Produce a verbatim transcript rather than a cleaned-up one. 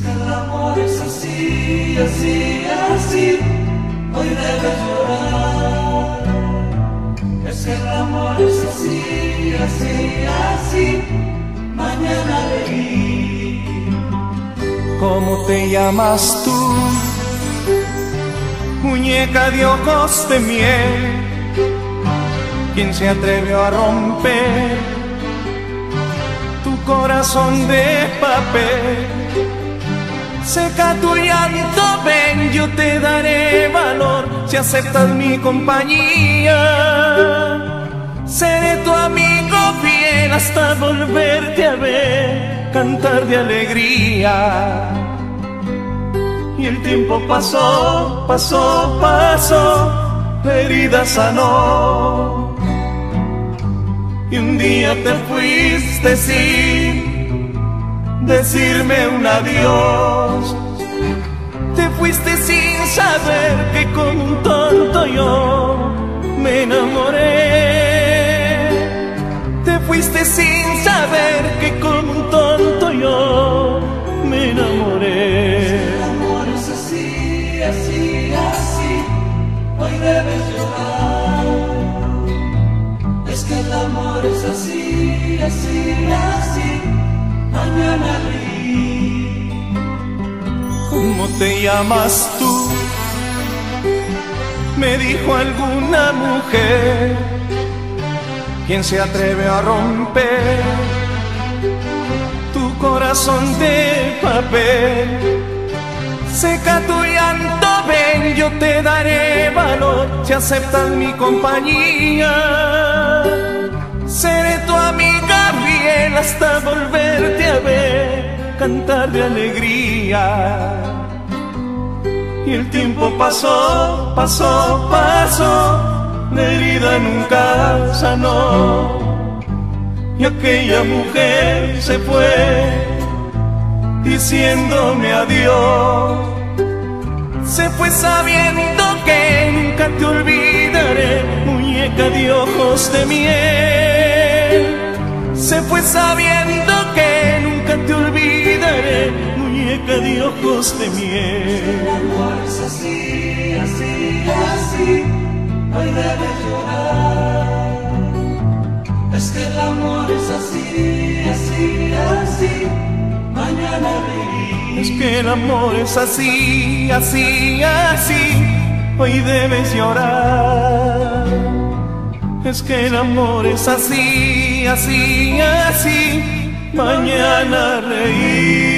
que el amor es así, así, así, hoy debes llorar. Es que el amor es así, así, así, mañana reír. ¿Cómo te llamas tú, muñeca de ojos de miel? ¿Quién se atrevió a romper tu corazón de papel? Seca tu llanto, ven, yo te daré valor si aceptas mi compañía. Seré tu amigo fiel hasta volverte a ver, cantar de alegría. Y el tiempo pasó, pasó, pasó, la herida sanó. Y un día te fuiste sin decirme un adiós. Te fuiste sin saber que como un tonto yo me enamoré. Te fuiste sin saber que como un tonto yo me enamoré. El amor es así, así, así, hoy debes llorar. Es que el amor es así, así, así, mañana reír. ¿Cómo te llamas tú? Me dijo alguna mujer. ¿Quién se atreve a romper tu corazón de papel? Seca tu llanto, ven, yo te daré valor si aceptas mi compañía. Seré tu amiga fiel hasta volverte a ver, cantar de alegría. Y el tiempo pasó, pasó, pasó, la herida nunca sanó. Y aquella mujer se fue diciéndome adiós. Se fue sabiendo que nunca te olvidaré, muñeca de ojos de miel. Se fue sabiendo que nunca te olvidaré, muñeca de ojos de miel. El amor es así, así, así, hoy debes llorar. Es que el amor es así, así, así, mañana reír. Es que el amor es así, así, así, hoy debes llorar. Es que el amor es así, así, así, mañana reír.